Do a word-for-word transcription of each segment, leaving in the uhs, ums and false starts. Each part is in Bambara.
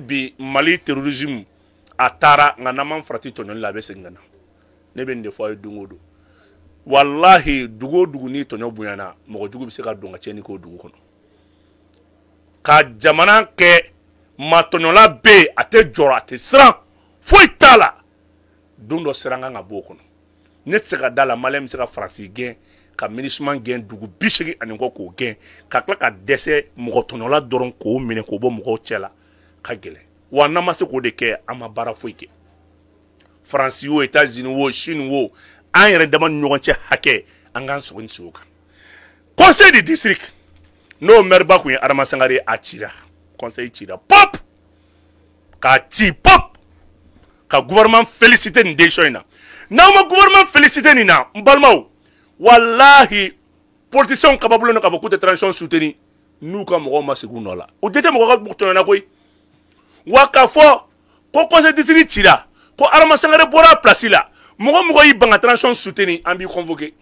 bi Mali terrorisme a taara nka n'an m'an farati tɔɲɔli la a bɛ segin ka na ne bɛ nin de fɔ a ye don o don walahi dugu o dugu ni tɔɲɔ bonyana mɔgɔ jugu bɛ se ka don ka tiɲɛni k'o dugu kɔnɔ ka jamana kɛ maa tɔɲɔla bɛ yen a tɛ jɔrɔ a tɛ siran foyi t'a la don dɔ siran kan ka bɔ o kɔnɔ ne tɛ se ka da la Maliyɛn bɛ se ka Faransi gɛn ka MINUSMA gɛn dugu bi seegin ani kɔ k'o gɛn ka tila ka dɛsɛ mɔgɔ tɔɲɔla dɔrɔn k'o minɛ k'o bɔ mɔgɔw cɛ la ka gɛlɛn wa n'an ma se k'o de kɛ an ma baara foyi kɛ Faransi wo États-Unis wo Chine wo an yɛrɛ dama ni ɲɔgɔn cɛ hakɛ an k'an sɔgɔ ni sigi o kan conseil de district n'o maire ba kun ye Adama Sangare a cira conseil cira pop k'a ci pop ka gouvernement féliciter nin décision in na n'aw ma gouvernement féliciter nin na n balimaw wallahi politiciens kababulen k'a fɔ k'u tɛ transition soutenir n'u ka mɔgɔw ma segin u nɔ la o tɛ mɔgɔ ka tɔɲɔna koyi wa k'a fɔ ko conseil district cira ko Adama Sangare bɔra a place la mɔgɔ mɔgɔ y'i ban ka transition soutenir an b'i convoquer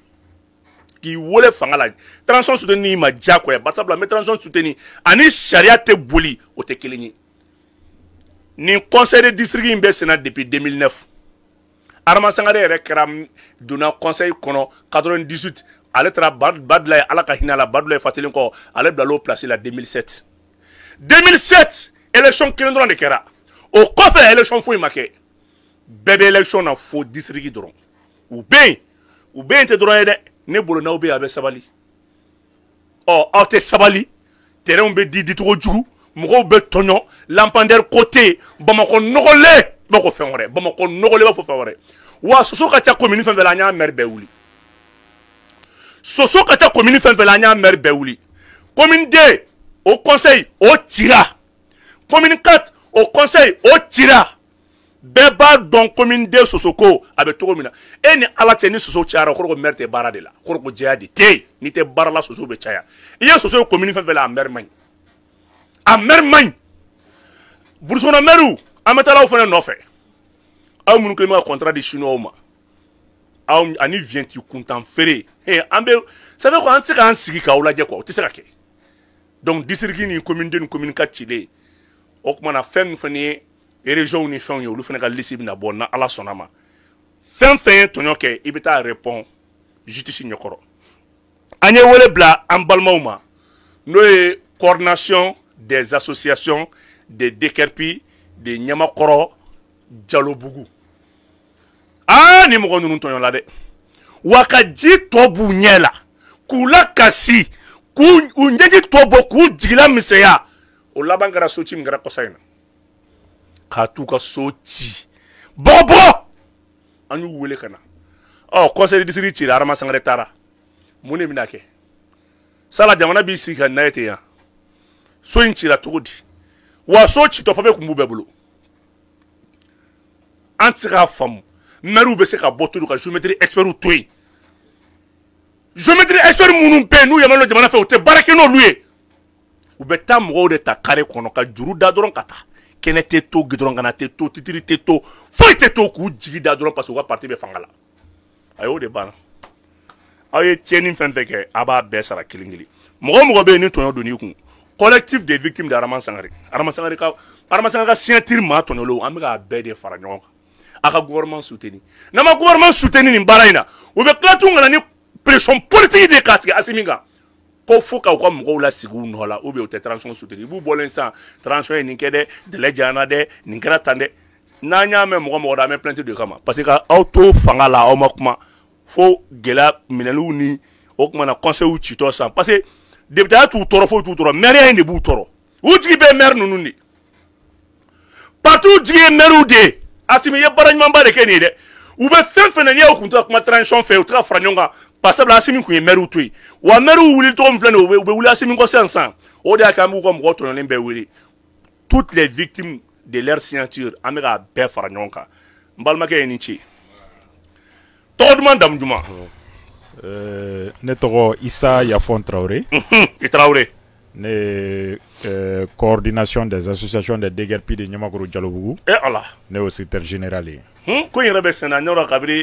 k'i wele fanga la transition soutenir ma diyagoya bari sabula n bɛ transition soutenir ani sariya tɛ boli o tɛ kelen ye nin conseil de district in bɛ senna depuis deux mille neuf Adama Sangare yɛrɛ kɛra donna conseil kɔnɔ quatre-vingt-dix-huit ale taara Badula ye ala ka hinɛ a la Badula ye fatelen kɔ ale bila l'o place la deux mille sept deux mille sept élection kelen dɔrɔn de kɛra o kɔfɛ élection foyi ma kɛ bɛɛ bɛ élection na fo district dɔrɔn u bɛ yen u bɛ yen tɛ dɔrɔn ye dɛ ne bolo n'aw bɛ yen a bɛ sabali ɔ aw tɛ sabali terrainw bɛ di dicogo jugu mɔgɔw bɛ tɔɲɔ lampadaire ko tɛ yen Bamakɔ nɔgɔlen b'a fɔ fɛn wɛrɛ Bamakɔ nɔgɔlen b'a fɔ fɛn wɛrɛ wa soso ka ca commune fɛn fɛn la an y'a maire bɛɛ wuli soso ka ca commune fɛn fɛn la an y'a maire bɛɛ wuli commune deux au conseil o cira commune quatre au conseil o cira bɛɛ b'a dɔn commune deux soso ko a bɛ cogo min na e ni ala cɛ ni soso cayara o kɔrɔ ko maire tɛ baara de la o kɔrɔ ko jɛya de tɛ yen n'i tɛ baara la soso bɛ caya i ye soso ye commune fɛn fɛn la a maire man ɲi a maire man ɲi burusi kɔnɔ maires an bɛ taa aw fana nɔfɛ aw minnu kɛlen bɛ ka contrat di chinois ma aw ani vienti kuntan feere an bɛ ça veut dire an tɛ se k'an sigi k'aw lajɛ quoi o tɛ se ka kɛ donc district ni commune deux ni commune quatre cilen o tuma na fɛn min fana ye région ni fɛnw ye olu fana ka liste bɛna bɔ na ala sɔnna ma fɛn fɛn ye tɔɲɔ kɛ i bɛ taa répond justice ɲɛkɔrɔ an ye wele bila an balimaw ma n'o ye coordination des associations de déguerpis de Ɲamakɔrɔ Jalobugu aa ni mɔgɔ ninnu tɔɲɔ la dɛ wa ka ji tɔ b'u ɲɛ la k'u lakasi k'u ɲɛji tɔ bɔ k'u jigila misɛnya o laban kɛra so ci min kɛra kɔsa in na k'a t'u ka so ci bɔbɔ an y'u wele ka na ɔ conseil de district cira Adama Sangare taara mun de bɛna kɛ sala jamana b'i sigi ka na ye ten yan so in cira cogo di wa so citɔ papier kun b'u bɛɛ bolo an tɛ se k'a faamu maires bɛ se ka bɔ tolu ka géométrie experts to yen géométrie experts minnu bɛ yen n'u yɛlɛmana jamana fɛ u tɛ baara kɛ n'olu ye u bɛ taa mɔgɔw de ta carré kɔnɔ ka juru da dɔrɔn ka taa kɛnɛ tɛ to gidɔrɔn kana tɛ to titiri tɛ to foyi tɛ to k'u jigi da dɔrɔn parce que u ka parti bɛ fanga la a y'o de banna aw ye tiɲɛni fɛn fɛn kɛ a b'a bɛɛ sara kelen kelen mɔgɔ mɔgɔ bɛ yen ni tɔɲɔ donn'i kun collectif des victimes de Adama Sangare Adama Sangare ka Adama Sangare ka signature maa tɔɲɔlenw an bɛ k'a bɛɛ de fara ɲɔgɔn kan a ka gouvernement soutenir n'an ma gouvernement soutenir nin baara in na u bɛ tila tun kana ni pression politique de k'a sigi Asimi kan ko fo k'aw ka mɔgɔw lasigi u nɔ la ou bien u tɛ transition soutenir i b'u bɔlen sisan transition ye nin kɛ dɛ délai janyana dɛ nin kɛra tan dɛ n'an y'a mɛn mɔgɔ mɔgɔ da an bɛ plainte de kama parce que aw to fanga la aw ma kuma fo gɛlɛya minɛliw ni o tuma na conseil citɔ san parce que député ya t'u tɔɔrɔ foyi t'u tɔɔrɔ maire in de b'u tɔɔrɔ u jigi bɛ maire ninnu de partout jigi ye maire de ye Asimi ye baara ɲumanba de kɛ nin ye dɛ u bɛ fɛn fɛn na n'i y'aw kun to ka kuma transition fɛ u tɛ ka fara ɲɔgɔn kan parce que Asimi kun ye maire to yen wa maire wuli tɔgɔ min filɛ nin ye u bɛ wuli Asimi kɔ sisan sisan o de y'a kɛ an b'u ka mɔgɔ tɔɲɔlen bɛɛ wele toutes les victimes de leur signature an bɛ k'a bɛɛ fara ɲɔgɔn kan n balimakɛ ye nin ci tɔgɔ duman damu juma. Ne tɔgɔ Isa Yafon Traoré. I Traoré. Ne euh, coordination des associations de déguerpis de Ɲamakɔrɔ Jalobugu. Eh Allah. Ne au secrétaire général ye. Hmm ko yɛrɛ bɛ senna ɲɔrɔ kabiri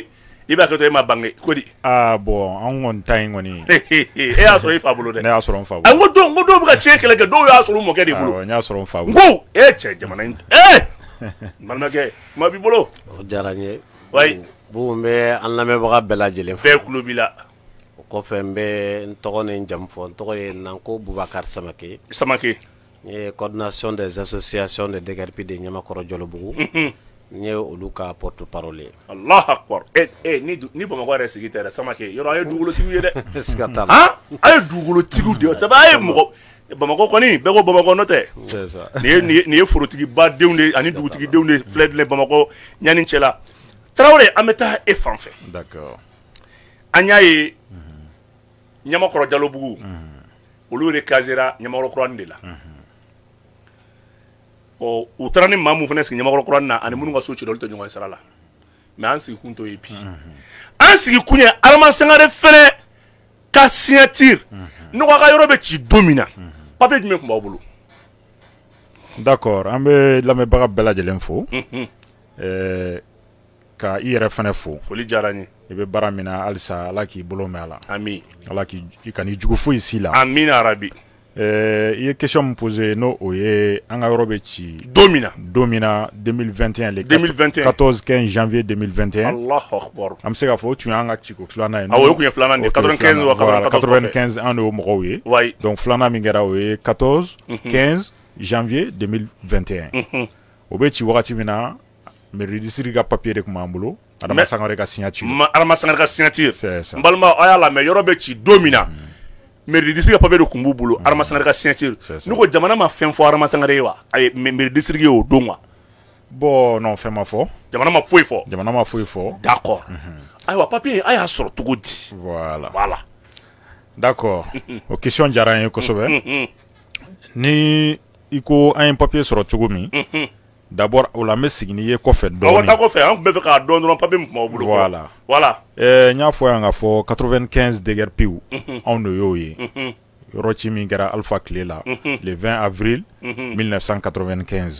i b'a kɛ to e ma bange ko di ah bon an kɔni ta in kɔni e y'a sɔrɔ i fa bolo dɛ ne y'a sɔrɔ n fa a bolo ko don ko dɔw bɛ ka tiɲɛ kɛlɛ kɛ dɔw y'a sɔrɔ u mɔkɛ de bolo awɔ n y'a sɔrɔ n fa n bolo ko e cɛ jamana in ee n balimakɛ kuma b'i bolo o diyara n ye wayi bu n bɛ an lamɛnbaga bɛɛ lajɛlen fo bɛɛ kulo b'i la o kɔfɛ n bɛ n tɔgɔ ni n jamu fɔ n tɔgɔ ye Nanko Bubakari Samake Samake n ye coordination des associations de déguerpis de Ɲamakɔrɔ Jolobugu n ye olu ka porte parole ye Allahu akbar eh eh ni du- ni Bamakɔ yɛrɛ sigi tɛ yɛrɛ Samake yɔrɔ a ye dugukolotigiw ye dɛ siga t'a la han a ye dugukolotigiw de ye sabu a ye mɔgɔ Bamakɔ kɔni bɛɛ ko Bamakɔ n'o tɛ c'est ça nin ye nin ye nin ye forotigiba denw de ani dugutigidenw de filɛ filɛ Bamakɔ ɲani cɛla Tarawele an bɛ taa e fan fɛ d'accord an y'a ye Ɲamakɔrɔ Jalobugu olu de kasera Ɲamakɔrɔ kuranin de la ɔ u taara ni maa mun fana sigi Ɲamakɔrɔ kuranin na ani minnu ka so ci olu tɛ ɲɔgɔn ye sara la mais an sigi kun t'o ye bi an sigi kun ye Adama Sangare fɛnɛ ka signature ne ko a ka yɔrɔ bɛ ci don min na papier jumɛn tun b'aw bolo d'accord an bɛ lamɛnbaga bɛɛ lajɛlen fo ɛɛ ka i yɛrɛ fɛnɛ fo foli diyara n ye i bɛ baara min na halisa ala k'i bolo mɛn a la ami ala k'i i kan'i jugu foyi s'i la ami arabi ɛɛ i ye question min posé n'o o ye an ka yɔrɔ bɛ ci don min na don min na deux mille vingt et un le deux mille vingt et un quatorze quinze janvier deux mille vingt et un Allahu akbar an bɛ se k'a fɔ o tun y'an ka ciko filanan ye awɔ o kun ye filanan de o tun ye quatre-vingt-quinze filanan. wa Voilà, quatre-vingt-quatorze quatre-vingt-quinze an de y'o mɔgɔw ye wayi donc filanan min kɛra o ye quatorze quinze janvier deux mille vingt et un o bɛ ci wagati min na mairie district ka papier de tun b'an bolo Adama Mais- Sangare ka signature Ma- Adama Sangare ka signature c'est ça n balima a y'a lamɛn yɔrɔ bɛ ci don min na mairie district ka papier de tun b'u bolo Adama Sangare ka signature C'est ça. ne ko jamana ma fɛn fɔ Adama Sangare ye wa a ye ma- mairie district ye o don wa bon non fɛn ma fɔ jamana ma foyi fɔ jamana ma foyi fɔ d'accord ayiwa papier a y'a sɔrɔ cogo di voilà voilà d'accord o question diyara n ye kosɛbɛ ni i ko an ye papier sɔrɔ cogo min d'abord o la n bɛ segin n'i ye kɔfɛ awɔ taa dɔɔnin kɔfɛ an tun bɛ fɛ k'a dɔn dɔrɔn papier min tun b'aw bolo fɔlɔ. Voilà. voilà ɛɛ n y'a fɔ yan k'a fɔ quatre-vingt-quinze déguerpiw anw de y'o ye yɔrɔ ci min kɛra Alpha tile la le vingt avril mille neuf cent quatre-vingt-quinze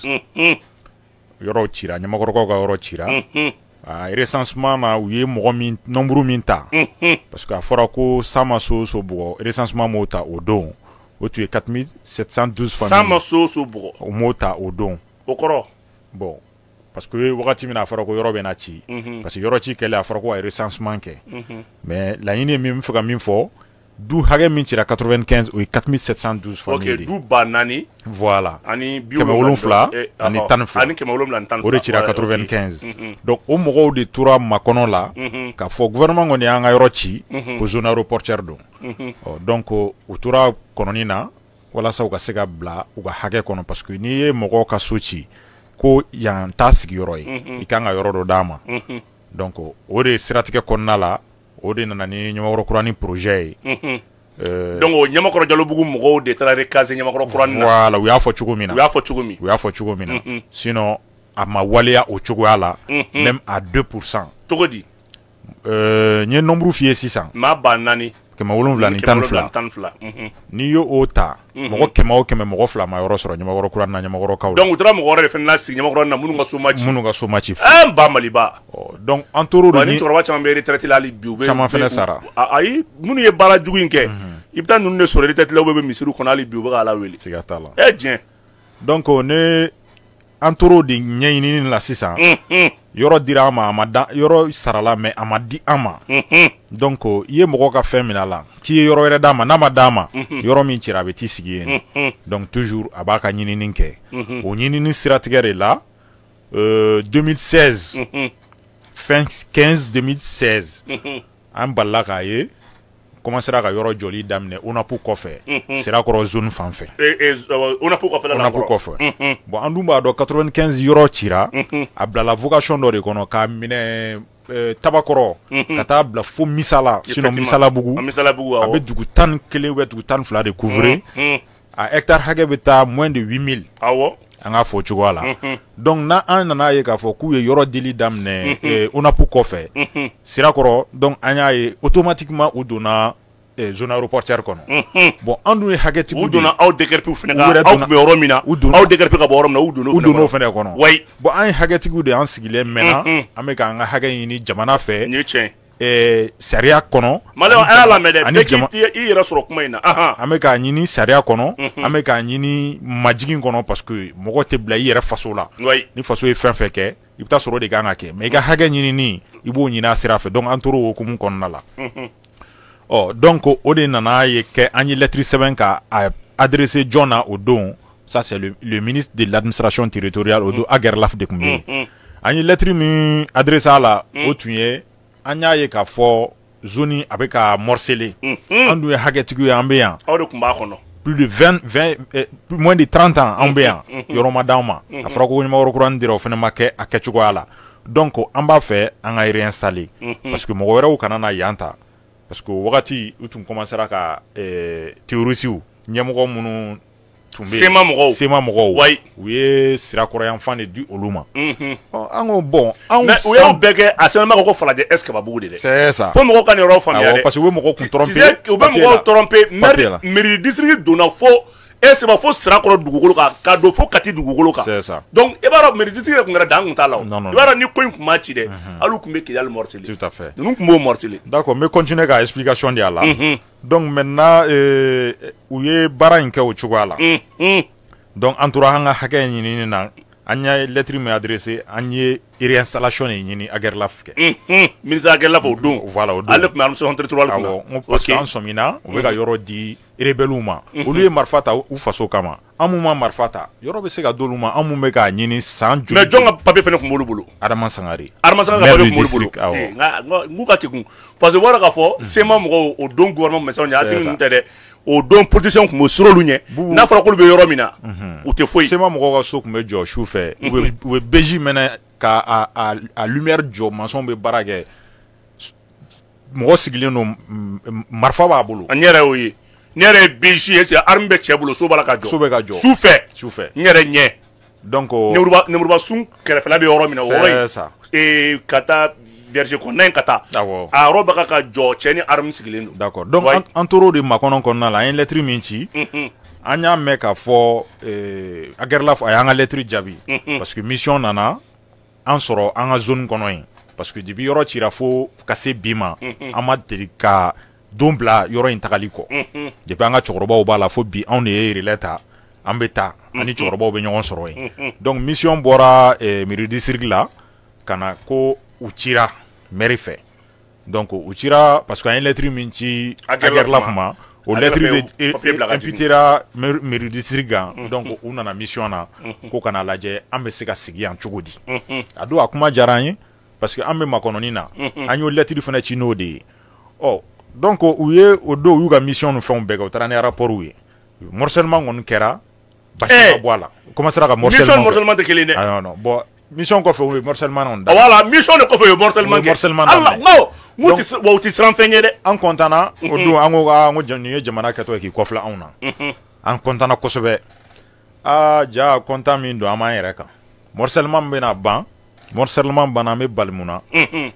yɔrɔ cira ɲamakɔrɔkaw ka yɔrɔ cira a recensement na u ye mɔgɔ min nombre min ta parce que a fɔra ko san ma so o so bugɔ recensement m'o ta o don o tun ye quatre mille sept cent douze san ma familles so o so bugɔ o m'o ta o don o kɔrɔ bon parce que wagati min na a fɔra ko yɔrɔ bɛ na ci parce que yɔrɔ ci kɛlen a fɔra ko a ye recensement kɛ mais laɲini ye min bɛ fɛ ka min fɔ du hakɛ min cira quatre-vingt-quinze o ye quatre mille sept cent douze ok familles de du ba naani voilà ani bi kɛmɛ wolonfila eh, ani ɔhɔ, tan ni fila ani kɛmɛ wolonwula ani tan ni o de fila. cira Ouais, quatre-vingt-quinze ok. donc o mɔgɔw de tora makɔnɔ la k'a fɔ gouvernement kɔni y'an ka yɔrɔ ci ko zone aéroportuaire don Ɔ, donc o u tora kɔnɔni na walasa u ka se ka bila u ka hakɛ kɔnɔ parce que n'i ye mɔgɔw ka so ci ko yan t'a sigiyɔrɔ ye i kan ka yɔrɔ dɔ d'a ma donc o de siratigɛ kɔnɔna la o de nana ni ɲɛmakɔrɔ kurani projet ye Euh, donc o ɲamakɔrɔ jalobugu mɔgɔw de taara recasé ɲamakɔrɔ kuranin na voilà u y'a fɔ cogo min u na y'a fɔ cogo min u y'a fɔ cogo min na sinon a ma waleya o cogoya la même à deux pour cent cogo di Euh, n ye nombre f'i ye sisan maa ba naani kɛmɛ wolonwula ni kɛmɛ tan ni wolonwula fila ni tan ni fila mhm. n'i y'o o ta mɔgɔ kɛmɛ o kɛmɛ mɔgɔ fila ma yɔrɔ sɔrɔ ɲamakɔrɔ kura na ɲamakɔrɔ kaw la donc u taara mɔgɔ wɛrɛ de fɛnɛ lasigi ɲamakɔrɔ na minnu ka so ma ci minnu ka so ma ci ɛɛ n ba maliba Ɔ, donc an tor'o de wa ni ni cɛkɔrɔba caman bɛ retraite la hali bi u bɛ Caman u bɛ- fɛnɛ u- sara. a- ayi minnu ye baara jugu in kɛ i bɛ taa ninnu de sɔrɔ retraite la u bɛ misiriw kɔnɔ hali bi u bɛ k'a lawele siga t'a la ɛ tiɲɛ donc ne an tor'o de ɲɛɲinini la sisan yɔrɔ dira an ma a ma da yɔrɔ sarala mais a ma di an ma donc i ye mɔgɔ ka fɛn minɛ a la k'i ye yɔrɔ wɛrɛ d'a ma n'a ma d'a ma yɔrɔ min cira a bɛ t'i sigi yen donc toujours a b'a ka ɲinini kɛ o ɲinini siratigɛ de la euh, deux mille seize fin quinze deux mille seize an balila k'a ye commencera ka yɔrɔ jɔli daminɛ onapu kɔfɛ sirakɔrɔ zone fan fɛ onapu kɔfɛ la onapu kɔfɛ bon an dun b'a dɔn quatre-vingt-quinze yɔrɔ cira a bilala vocation dɔ de kɔnɔ k'a minɛ euh, tabakɔrɔ ka taa bila fo misala sinon misalabugu misalabugu a bɛ dugu tan ni kelen ou bien dugu tan ni fila de couvrir a hectare hakɛ bɛ taa moins de huit mille awɔ an k'a fɔ cogoya la donc na an nana ye k'a fɔ k'u ye yɔrɔ dili daminɛ eh, onapu kɔfɛ sirakɔrɔ donc an y'a ye automatiquement u donna zone aéroportière kɔnɔ bon an dun ye hakɛtigiw u donna aw déguerpiw fɛnɛ ka u yɛrɛ aw donna- tun bɛ yɔrɔ min na u donna- aw déguerpi ka bɔ yɔrɔ min na u donna u donn'o fɛnɛ kɔnɔ wayi bon an ye hakɛtigiw de an sigilen mɛnna an bɛ k'an ka hakɛ ɲini jamana fɛ nin ye tiɲɛ eh, sariya kɔnɔ maliyɛnw a y'a lamɛn dɛ ani bɛɛ jama- k'i i yɛrɛ sɔrɔ kuma in na ahan an bɛ k'a ɲini sariya kɔnɔ an bɛ k'a ɲini majigin kɔnɔ parce que mɔgɔ tɛ bila i yɛrɛ faso la wayi ni faso ye fɛn fɛn kɛ i bɛ taa sɔrɔ o de kan ka kɛ mais i ka hakɛ ɲinini i b'o ɲini a sira fɛ donc an tor'o hokumu kɔnɔna la ɔ donc o de nana ye kɛ an ye lettre sɛbɛn ka a adressé jɔn na o don ça c'est le, le ministre de l'administration territoriale o don Aguerlaf de tun bɛ yen an ye lettre min adressé a la o tun ye an y'a ye k'a fɔ zone a bɛ ka morceler an dun ye hakɛtigiw ye an bɛ yan aw de tun b'a kɔnɔ plus de vingt, vingt, eh, plus- moins de trente ans an bɛ yan yɔrɔ ma d'an ma a fɔra ko ɲɛmakɔrɔ kuranin dira o fana ma kɛ a kɛcogoya la donc an b'a fɛ an ka réinstaller parce que mɔgɔ wɛrɛw kana na yan ta parce que o wagati u tun commencera ka eh, terroristes ɲɛmɔgɔ minnu tun bɛ yen Sema mɔgɔw. sema mɔgɔw Wayi. u ye sirakɔrɔyanfan de di olu ma Mhm. Ɔ, an ko bon anw mais u y'aw bɛɛ kɛ a sɛbɛnba kan ko falajɛ escababugu de dɛ c'est ça fo mɔgɔw ka nin yɔrɔ faamuya awɔ dɛ parce que u bɛ mɔgɔw kun tu sais tromper u bɛ papier la. mɔgɔw tromper Papier la. maire mairie district donna fo e sɛbɛ fo sirakɔrɔ dugukolo kan ka don fo kati dugukolo kan C'est ça. donc i b'a dɔn mairie district yɛrɛ tun kɛra dan kun t'a la o Non, non, i b'a dɔn ni ko in kun ma ci dɛ hali u tun bɛ kidali morceler tout à fait ninnu tun b'o morceler d'accord n bɛ continuer ka explication di a la donc maintenant euh, u ye baara in kɛ o cogoya la Mhm. donc an tora an ka hakɛ ɲinini na an ye lettre min adressé an ye réinstallation de ɲini Aguerlaf kɛ Mhm. ministre Aguerlaf o don voilà o don ale tun bɛ administration territoriale kunna awɔ n ko parce que Ok. an sɔmina u bɛ ka yɔrɔ di rebelliw ma olu ye marifa ta u faso kama an mun ma marifa ta yɔrɔ bɛ se ka d'olu ma an mun bɛ k'a ɲini san joli mais jɔn ka papier fɛnɛ tun b'olu bolo Adama Sangare Armasanga ka maire papier du tun b'olu bolo district awɔ Eh, nka nka- n'u ka kekun parce que wɔɔrɔ k'a fɔ sema mɔgɔw o don gouvernement mɛsɛnw ɲɛ asimi ça. ninnu tɛ dɛ o don politiciens tun b'o sur'olu ɲɛ Bubu. n'a fɔra k'olu bɛ yɔrɔ min na u tɛ foyi sema mɔgɔw ka so tun bɛ jɔ su fɛ u bɛ u bɛ beji mɛnɛ ka a a a lumière jɔ maçon bɛ baara kɛ mɔgɔ sigilen don mm, mm, marifa b'a bolo n yɛrɛ y'o ye ne yɛrɛ ye bisi est ce que arme bɛ cɛ bolo so b'a la ka jɔ So bɛ ka jɔ. su fɛ su fɛ n yɛrɛ ɲɛ donc o nemuruba nemuruba sun kɛrɛfɛla bɛ yɔrɔ min na o yɔrɔ c'est in ça ee ka taa berger kɔnɔna in ka taa awɔ a yɔrɔ bɛ ka ka jɔ cɛ ni arme sigilen don d'accord donc Ouais. an an tor'o de makɔnɔ kɔnɔna la an ye lettre min ci Mhm. an y'a mɛn k'a fɔ eh, Aguerlaf a y'an ka lettre jaabi parce que mission nana an sɔrɔ an ka zone kɔnɔ yen parce que depuis yɔrɔ cira fo ka se bi ma an ma deli ka don bila yɔrɔ in tagali kɔ Mhm. depuis an ka cɛkɔrɔbaw b'a la fo bi anw de ye relais ta an bɛ taa ani cɛkɔrɔbaw bɛ ɲɔgɔn sɔrɔ yen donc mission bɔra eh, mairie district la ka na ko u cira mairie fɛ donc u cira parce que an ye lettre min ci Aguerlaf Aguerlaf ma. ma o Aguerlaf lettre ye de papier bila ka jigin. imputera maire mairie district kan donc u nana mission na ko kana lajɛ an bɛ se ka sigi yan cogo di a don a kuma diyara an ye parce que an bɛ makɔnɔni na an y'o lettre fana ci n'o de ye ɔ donc u ye o don u y'u ka mission ni fɛnw bɛɛ kɛ u taara ni rapport ye morcellement kɔni kɛra basi Eh. ma bɔ a la u commencera ka mission morcellement kɛ. morcellement tɛ kelen dɛ ah non non bon mission kɔfɛ u ye morcellement na Ah, voilà mission de kɔfɛ o ye morcellement O ye kɛ morcellement Allah daminɛ. n ko mun Donc- tɛ se- wa u tɛ siran fɛn ye dɛ an kɔntana o don an ko aa n ko jan- nin ye jamana kɛtɔ ye k'i kɔfilɛ anw na an kɔntana kosɛbɛ aa ja kɔntan min don an b'an yɛrɛ kan morcellement min bɛna ban morcellement banna an bɛ bali mun na Mhm.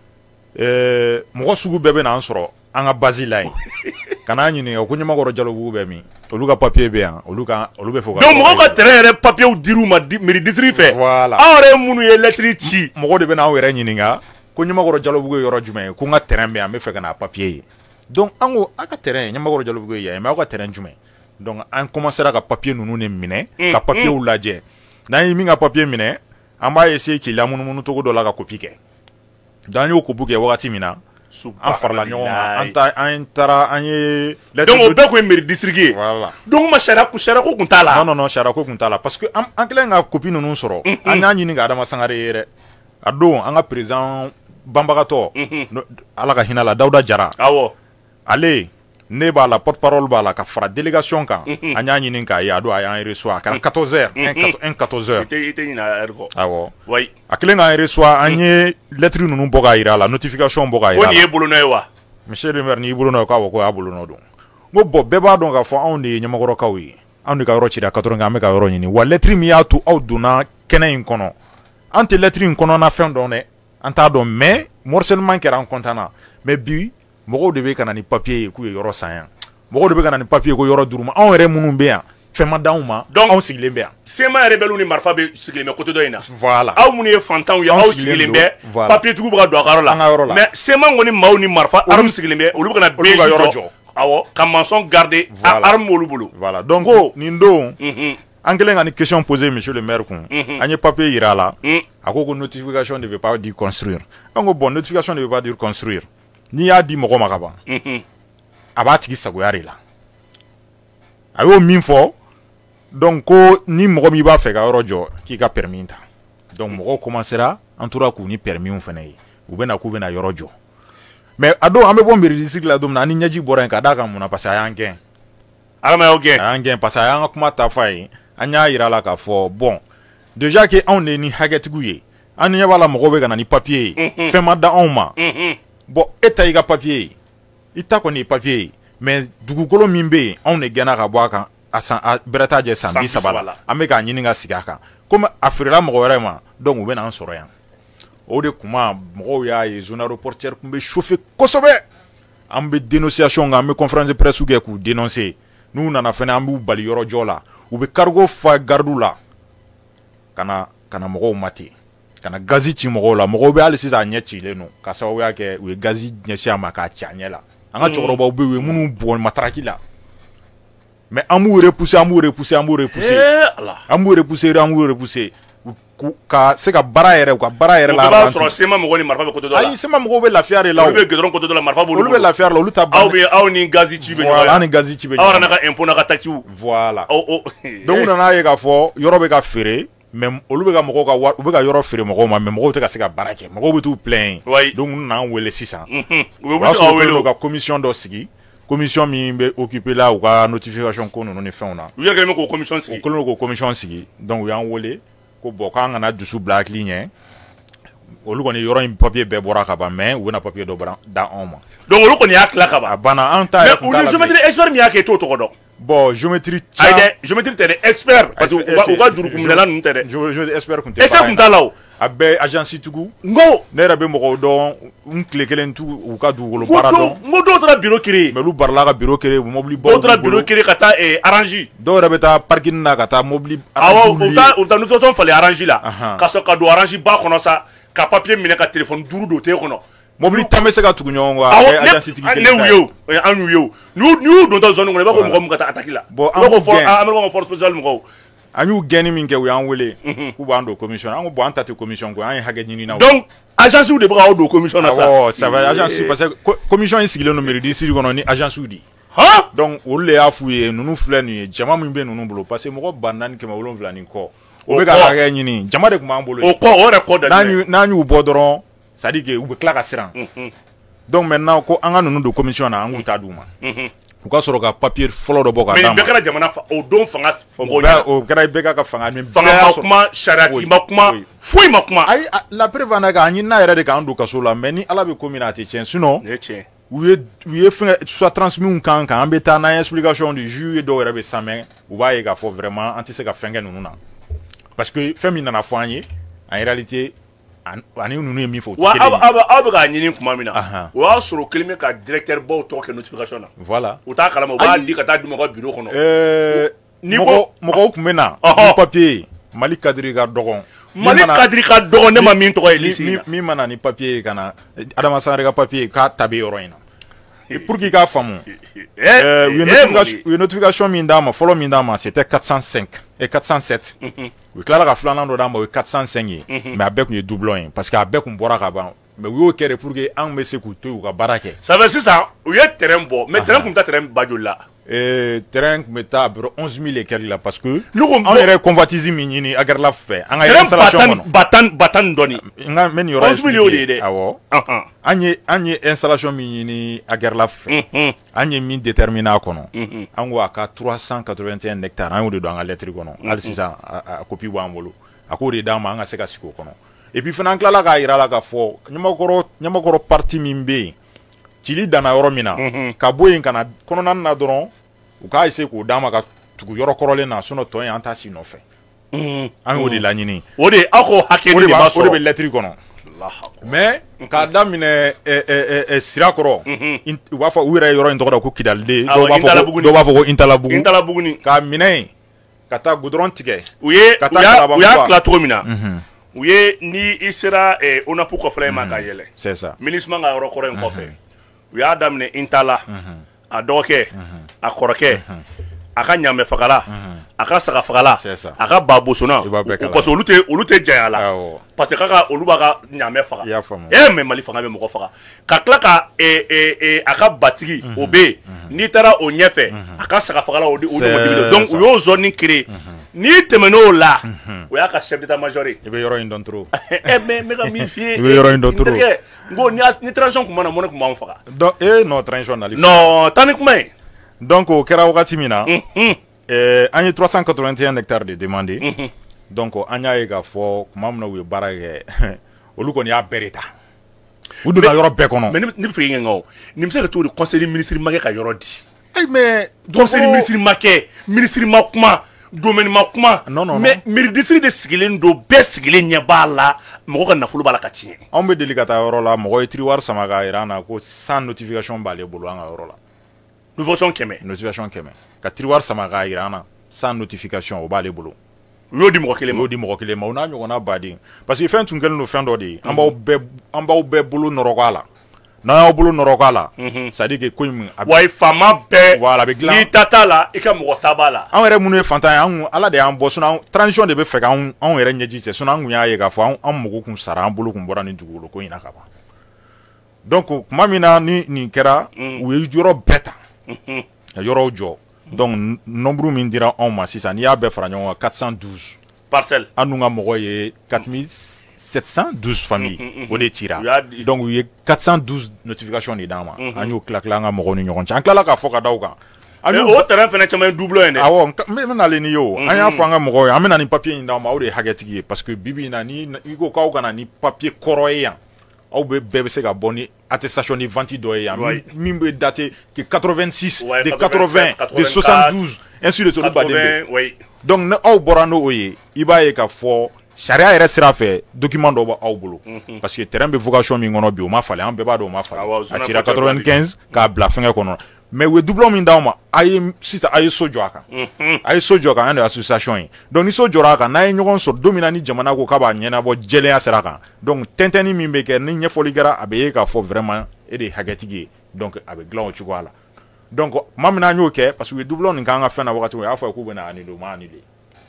ɛɛ mɔgɔ sugu bɛɛ bɛna an sɔrɔ an ka base la yen ka n'an ɲininka ko ɲɛmakɔrɔ jalobugu bɛ min olu ka papier bɛ yan olu ka olu bɛ fɔ ka donc mɔgɔw ka terrain yɛrɛ papiers dir'u ma di- mairie district fɛ Voilà. aw yɛrɛ minnu ye lettre ci mɔgɔ de bɛ n'anw yɛrɛ ɲininka ko ɲɛmakɔrɔ jalobugu ye yɔrɔ jumɛn ye ko n ka terrain bɛ yan n bɛ fɛ ka n'a papier ye donc an ko a ka terrain ɲɛmakɔrɔ jalobugu ye yan ye mais aw ka terrain jumɛn donc an commencera ka papier ninnu de minɛ ka papierw lajɛ n'an ye min ka papier minɛ an b'a essayer k'i lamunumunu cogo dɔ la ka copie kɛ donc an y'o copie kɛ wagati min na an farala ɲɔgɔn kan an ta an taara an ye lettre donc o de- bɛɛ tun ye mairie district ye voilà donc ma sariya ko sariya ko tun t'a la non non non sariya ko tun t'a la parce que an an kɛlen ka copie ninnu sɔrɔ an y'a ɲini ka Adama Sangare ye dɛ a don an ka président banbagatɔ no- ala ka hinɛ la Dawuda Jara awɔ ale ne b'a la porte parole b'a la ka fara délégation kan an y'a ɲini k'a ye a don a y'an reçoit a kɛra quatorze heures un quatorze i heures tɛ i tɛ ɲinɛ heure kɔ awɔ wayi a kɛlen k'an reçoit an ye lettre ninnu bɔ k'a yira a la notification bɔ k'a ko yira a nin la ye bolonɔ ye wa monsieur le maire n'i bolo nɔ k'a fɔ ko y'a bolo nɔ don n ko bɔn bɛɛ b'a dɔn k'a fɔ anw de ye ɲɛmakɔrɔkaw ye anw de ka yɔrɔ cira quatorze an bɛ ka yɔrɔ ɲini wa lettre min y'a to aw donna kɛnɛ in kɔnɔ an tɛ lettre in kɔnɔna fɛn dɔn dɛ an t'a dɔn mais morcellement kɛra an kɔntana mais bi mɔgɔw de bɛ ka na ni papier ye k'u ye yɔrɔ san yan mɔgɔw de bɛ ka na ni papier ko yɔrɔ d'u ma anw yɛrɛ minnu bɛ yan fɛn ma d'anw ma anw sigilen bɛ yan sema yɛrɛ bɛlu ni marifa bɛ sigilen bɛ côté dɔ in na voilà aw minnu ye fantanw ye aw sigilen bɛ papier tigiw bɛ ka don a ka yɔrɔ la an ka yɔrɔ la mais sema kɔni maaw ni marifa arme sigilen bɛ olu bɛ ka na B J jɔ awɔ ka maçon garder arme olu bolo voilà donc nin don an kelen ka ni question poser monsieur le maire kun an ye papier yira a la a ko ko notification ne veut pas dire construire an ko bon notification ne veut pas dire construire n'i y'a di mɔgɔ ma ka ban a b'a tigi sagoya de la a y'o min fɔ donc ko ni mɔgɔ min b'a fɛ ka yɔrɔ jɔ k'i ka permis ta donc mɔgɔw commencera an tora k'u ni permis fɛnɛ ye u bɛna k'u bɛna yɔrɔ jɔ mais a don an bɛ bɔ mairie la don min na an ni ɲɛji bɔra yen ka d'a kan mun na parce que a y'an gɛn Adama y'aw gɛn a y'an gɛn parce que a y'an ka kuma ta f'a ye an y'a yira a la k'a fɔ bon déjà que anw de ye ni hakɛtigiw ye an ɲɛ b'a la mɔgɔw bɛ ka na ni papier ye fɛn ma da anw ma bon e ta y'i ka papier ye i ta kɔni ye papier ye mais dugukolo min bɛ yen anw de gɛnna ka bɔ a kan a san a bɛrɛ t'a jɛ san bi saba la an bɛ k'a ɲini ka sigi a kan komi a feerela mɔgɔ wɛrɛ ma donc u bɛ n'an sɔrɔ yan o de kuma mɔgɔw y'a ye zone aéroportière kun bɛ chauffer kosɛbɛ an bɛ dénonciation kan an bɛ conférence de presse kɛ k'u dénoncer n'u nana fɛnɛ an b'u bali yɔrɔ jɔ la u bɛ cargo fa gardiw la ka na ka na mɔgɔw mate ka na gazi ci mɔgɔw la mɔgɔw bɛ hali sisan a ɲɛ cilen don ka sababuya kɛ u ye gazi ɲɛsin a ma k'a ci a ɲɛ la an ka cɛkɔrɔbaw bɛ yen u ye minnu bɔn mataraki la mais an b'u repousser an b'u repousser an b'u repousser an b'u repousser an b'u repousser ka se ka baara yɛrɛ u ka baara yɛrɛ la o b'a sɔrɔ sema mɔgɔw ni marifa bɛ côté dɔ la ayi sema mɔgɔw bɛ lafiya de la olu bɛ goudron côté dɔ la marifa b'olu olu bɛ lafiya la olu ta aw bɛ aw ni gazi ci bɛ ɲɔgɔn voilà an ni gazi ci bɛ ɲɔgɔn aw yɛrɛ n'a ka impôt n'a ka taxiw voilà donc u nana ye k'a fɔ yɔrɔ bɛ ka feere mais olu bɛ ka mɔgɔw ka wari u bɛ ka yɔrɔ feere mɔgɔw ma mais mɔgɔw tɛ ka se ka baara kɛ mɔgɔw bɛ t'u plaindre donc u nana an wele sisan u bɛ wuli k'aw wele u ka commission dɔ sigi commission min bɛ occuper la u ka notification ko ninnu ni fɛnw na u yɛrɛ kɛlen bɛ k'o commission sigi u kɛlen k'o commission sigi donc u y'an wele ko bon k'an kana dusu bila hakili ɲɛ olu kɔni yɔrɔ in papier bɛɛ bɔra ka ban mais u bɛna papier dɔ da anw ma donc olu kɔni y'a tila ka ban a banna an ta yɛrɛ kun t'a la mais u ni géométrie expert min y'a kɛ i t'o tɔgɔ dɔn bon géométrie ayi dɛ géométrie tɛ dɛ expert parce que u ka jurukunminɛla ninnu tɛ dɛ géométrie expert kun tɛ expert kun t'a la o a bɛɛ agence tigiw n ko ne yɛrɛ bɛ mɔgɔw dɔn n tile kelen tu u ka dugukolo baara dɔn n ko dɔw taara bureau créer mais olu barila ka bureau créer u bɛ mobili baw dɔw taara bureau créer ka taa arrange dɔw yɛrɛ bɛ taa parking na ka taa mobili awɔ u taa u taa notification falen arrange la ka sɔrɔ ka don arrange ba kɔnɔ sa ka papier minɛ ka téléphone duuru don te kɔnɔ mobili tan bɛ se ka tugu ɲɔgɔn kɔ a kɛ agence tigi kelen ta ye ne y'u ye an y'u ye o n'i y'u don ta zone kɔnɔ i b'a fɔ mɔgɔ min ka taa attaque la bon an b'u gɛn an bɛ ɲɔgɔn force spéciale mɔgɔw an y'u gɛnni min kɛ u y'an wele k'u b'an don commission an ko bon an ta tɛ commission ko an ye hakɛ ɲini na donc agence de bɛ k'aw don commission na sa awɔ ça va agence parce que commission in sigilen don mairie district kɔnɔ ni agence de han donc olu de y'a f'u ye ninnu filɛ nin ye jama min bɛ ninnu bolo parce que mɔgɔ ba naani kɛmɛ wolonwula ni kɔ o bɛ ka hakɛ ɲini jama de tun b'an bolo o kɔ o yɛrɛ kɔ da n'an y'u bɔ dɔrɔn c'est à dire que u bɛ tila ka siran donc maintenant ko an ka ninnu don commission na an k'u ta d'u ma u ka sɔrɔ ka papier fɔlɔ dɔ bɔ ka d'a ma mais bɛɛ kɛra jamana o don fanga mɔgɔw ɲɛna o kɛra bɛɛ ka fanga mais fanga ma kuma charia ma kuma foyi ma kuma ayi la preuve fana kan an ɲinina yɛrɛ de k'an don kaso la mais ni ala bɛ ko min na a tɛ tiɲɛ sinon u ye u ye fɛngɛ soit transmis kan kan an bɛ taa n'an ye explication du juge ye dɔw yɛrɛ bɛ san mɛ u b'a ye k'a fɔ vraiment an tɛ se ka fɛn kɛ ninnu na parce que fɛn min nana fɔ an ye en réalité ani ninnu ye min fɔ o tɛ kelen ye aw bɛ k'a ɲini tuma min na o y'a sɔrɔ o kelen bɛ ka directeur baw tɔgɔ kɛ notification na voilà u t'a kalama u b'a di ka taa d'u ma u ka bureau kɔnɔ mɔgɔ mɔgɔw tun bɛ na ni papier Mali kadiri ka dɔgɔn Mali kadiri ka dɔgɔn ne ma min tɔgɔ ye lisi na min mana ni papier ye ka na Adama Sangare ka papier k'a ta bɛ yɔrɔ in na pour qu'il k'a faamu u ye notification min d'a ma fɔlɔ min d'a ma c'était quatre cent cinq et quatre cent sept u tilala ka filanan dɔ d'a ma o ye quatre cent cinq ye mais a bɛɛ tun ye doublon ye parce que a bɛɛ tun bɔra ka ban mais u y'o kɛ de pour que anw bɛ se k'u to yen u ka baara kɛ ça fait sisan u ye terrain bɔ mais terrain tun tɛ terrain ba joli la terrain tun bɛ taa à peu près onze mille et quelques la parce que anw yɛrɛ ye convoitise min ɲini Aguerlaf fɛ an ka installation kɔnɔ batan batan dɔɔni n ka n bɛ nin yɔrɔ onze mille o de ye dɛ awɔ an ye an ye installation min ɲini Aguerlaf fɛ an ye min déterminer a kɔnɔ an ko a ka trois cent quatre-vingt-un hectares an y'o de don an ka lettre kɔnɔ hali sisan a copie b'an bolo a k'o de d'an ma an ka se ka sigi o kɔnɔ et puis fana an tilala k'a yira la k'a fɔ ɲamakɔrɔ ɲamakɔrɔ parti min bɛ yen cili danna yɔrɔ min na ka bɔ yen ka na kɔnɔna na dɔrɔn u k'a essayer k'o d'a ma ka tugu yɔrɔ kɔrɔlen na sinon tɔ in an t'a si nɔfɛ an y'o de laɲini o de aw ko hakɛ de b'a sɔrɔ o de bɛ lettre kɔnɔ mais k'a daminɛ sira kɔrɔ u b'a fɔ u yɛrɛ yɔrɔ in tɔgɔ da ko Kidalide dɔw b'a fɔ ko Intalabuguni k'a minɛ ka taa goudron tigɛ u ye u y'a tila cogo min na u ye ni i sera ONAPU kɔfɛla in ma ka yɛlɛ c'est ça MINUSMA ka yɔrɔ kɔrɔ in kɔfɛ u y'a daminɛ Intala a dɔgɔkɛ a kɔrɔkɛ a ka ɲamɛ fagala a ka saga fagala a ka ba bosona parce que olu tɛ olu tɛ janya la parce que kaka olu b'a ka ɲamɛ faga eh mais Mali fanga bɛ mɔgɔ faga ka tila ka a ka batigi o bɛ yen n'i taara o ɲɛfɛ a ka saga fagala o de o de donc u y'o zone créer n'i tɛmɛn'o la o y'a ka chef d'état major ye i bɛ yɔrɔ in dɔn trop eh mais n bɛ ka min f'i ye i bɛ yɔrɔ in dɔn trop n ko ni transition tun mana mun de tun b'anw faga donc eh non transition nali non tan ni kuma ye donc o kɛra wagati min na an ye trois cent quatre-vingt-un hectares de demandé donc an y'a ye k'a fɔ tuma min na u ye baara kɛ olu kɔni y'a bɛɛ de ta u donna yɔrɔ bɛɛ kɔnɔ mais ne bɛ fɛ k'i ŋɛɲɛ o nin bɛ se ka to de conseil ministre ma kɛ ka yɔrɔ di ayi mais conseil ministre ma kɛ ministre ma kuma domaine ma kuma non non mais mairie district de sigilen don bɛɛ sigilen ɲɛ b'a la mɔgɔ ka nafolo b'a la ka tiɲɛ anw bɛ deli ka taa yɔrɔ la mɔgɔ ye tiriwari sama k'a jira an na ko sans notification b'ale bolo an ka yɔrɔ la notification kɛmɛ notification kɛmɛ ka tiriwari sama k'a jira an na sans notification o b'ale bolo u y'o di mɔgɔ kelen ma u y'o di mɔgɔ kelen ma o n'a ɲɔgɔnna baden parce que fɛn tun kɛlen don fɛn dɔ de ye an b'aw bɛɛ an b'aw bɛɛ bolo nɔrɔkɔ a la n'an y'aw bolo nɔrɔkɔ a la c'est à dire que ko in wa faama bɛɛ voilà a bɛ dilan n'i ta t'a la i ka mɔgɔ ta b'a la anw yɛrɛ minnu ye fantan ye anw ala de y'an bɔ sinon transition de bɛ fɛ k'anw anw yɛrɛ ɲɛji cɛ sinon an kun y'a ye k'a fɔ an mɔgɔ kun sara an bolo kun bɔra nin dugukolo ko in na ka ban donc tuma min na ni nin kɛra u ye yɔrɔ bɛɛ ta ka yɔrɔw jɔ donc nombre min dira anw ma sisan n'i y'a bɛɛ fara ɲɔgɔn kan quatre cent douze parcelle an dun ka mɔgɔ ye quatre mille sept cent douze familles o de cira donc u ye quatre cent douze notification de d'an ma an y'o tila tila an ka mɔgɔw ni ɲɔgɔn cɛ an tilala k'a fɔ ka da o kan o terrain fɛnɛ caman ye doublon ye dɛ awɔ n bɛ n'ale ni ye o an y'a fɔ an ka mɔgɔw ye an bɛ na ni papier in d'aw ma aw de ye hakɛtigi ye parce que bibi in na ni i ko k'aw kana ni papier kɔrɔ ye yan aw bɛɛ bɛɛ bɛ se ka bɔ ni attestation de vente dɔ ye yan min bɛ dater que quatre-vingt-six de quatre-vingts de soixante-douze ainsi de suite olu baden bɛ donc ni aw bɔra n'o ye i b'a ye k'a fɔ sariya yɛrɛ sira fɛ document dɔ b'aw bolo parce que terrain bɛ vocation min kɔnɔ bi o ma falen an bɛɛ b'a dɔn o ma falen a cira quatre-vingt-quinze k'a bila fɛngɛ kɔnɔ mais u ye doublon min d'aw ma a ye sisan a ye so jɔ a kan a ye so jɔ a kan an de association ye donc ni so jɔra a kan n'a ye ɲɔgɔn sɔrɔ don min na ni jamana ko k'a b'a ɲɛnabɔ jɛlenya sira kan donc tɛntɛnni min bɛ kɛ ni ɲɛfɔli kɛra a bɛ ye k'a fɔ vraiment e de ye hakɛtigi ye donc a bɛ dilan o cogoya la donc tuma min na an y'o kɛ parce que u ye doublon nin k'an ka fɛn na wagati min u y'a fɔ k'u bɛ na annulé u ma annulé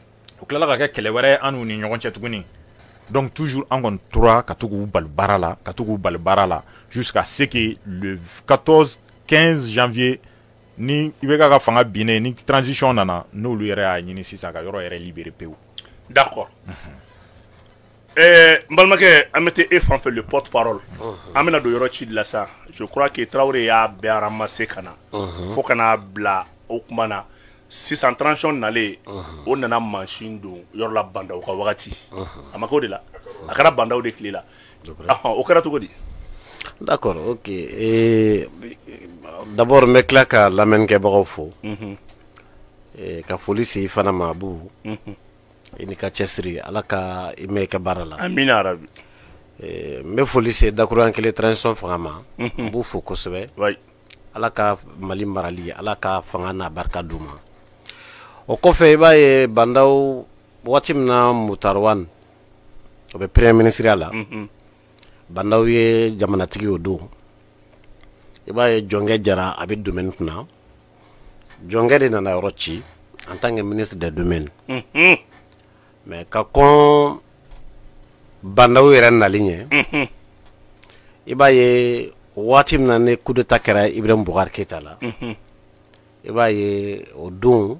u tilala ka kɛ kɛlɛ wɛrɛ an n'u ni ɲɔgɔn cɛ tuguni donc toujours an kɔni tora ka to k'u bali baara la ka to k'u bali baara la jusqu'à ce que le quatorze quinze janvier ni i bɛ ka ka fanga binnen ni transition nana n'olu yɛrɛ y'a ɲini sisan ka yɔrɔ yɛrɛ libéré pewu d'accord ɛɛ n balimakɛ an bɛ taa e fan fɛ le porte parole an bɛna don yɔrɔ ci de la sa je crois que Traoré y'a bɛɛ ramassé ka na fo ka n'a bila o kuma na sisan transition nalen o nana mansin don yɔrɔ la bandaw ka wagati a ma k'o de la a kɛra bandaw de tile la o kɛra cogo di d'accord ok eh, d'abord n bɛ tila ka lamɛnnikɛbagaw fo eh, ka foli se i fana ma Abu i ni ka cɛsiri ala ka i mɛn i ka baara la amina arabi eh, n bɛ foli se dakuruyan kelen transition fanga ma n b'u fo kosɛbɛ ala ka Mali marali ala ka fanga n'a barika d'u ma o kɔfɛ i b'a ye bandaw waati min na Mutari o bɛ premier ministre la bandaw ye jamanatigi o don i b'a ye Jɔnkɛ Jara a bɛ domaine kunna Jɔnkɛ de nana yɔrɔ ci en tant que ministre des domaines mais ka kɔn bandaw yɛrɛ nali ɲɛ i b'a ye waati min na ni coup d'état kɛra Ibrahim Boubacar Keïta la i b'a ye o don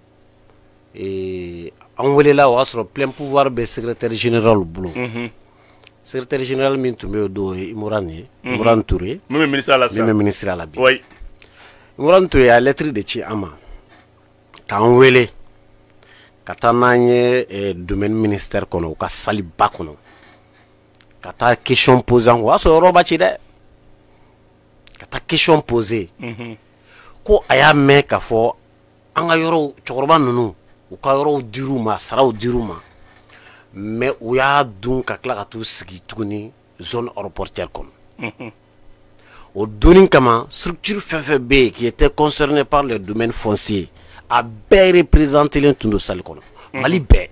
an welela o y'a sɔrɔ plein pouvoir bɛ secrétaire général bolo secrétaire général min tun bɛ yen o don o ye Imurani ye Imurani Touré min bɛ ministre la min bɛ ministre la bi Imurani Touré a lettre de ci an ma k'an wele ka taa n'an ye domaine ministère kɔnɔ u ka salle ba kɔnɔ ka taa question poser an kun o y'a sɔrɔ yɔrɔ ba ci dɛ ka taa question poser ko a y'a mɛn k'a fɔ an ka yɔrɔw cɛkɔrɔba ninnu u ka yɔrɔw dir'u ma saraw dir'u ma mais u y'a dun ka tila ka t'u sigi tuguni zone aéroportière comme. Au donning kama structure F F B qui était concernée par le domaine foncier a bien représenté l'intendo sali kono. Mali bé.